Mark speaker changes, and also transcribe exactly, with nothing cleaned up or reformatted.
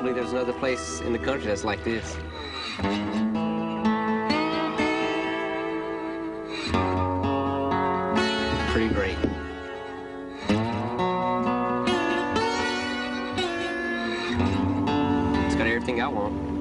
Speaker 1: believe there's another place in the country that's like this. Pretty great. It's got everything I want.